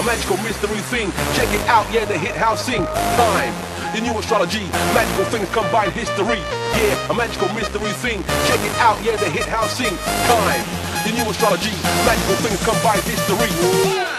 magical mystery thing. Check it out, yeah, the hit house sing. Time, the new astrology, magical things combine history. Yeah, a magical mystery thing. Check it out, yeah, the hit house sing. Time, the new astrology, magical things combine history.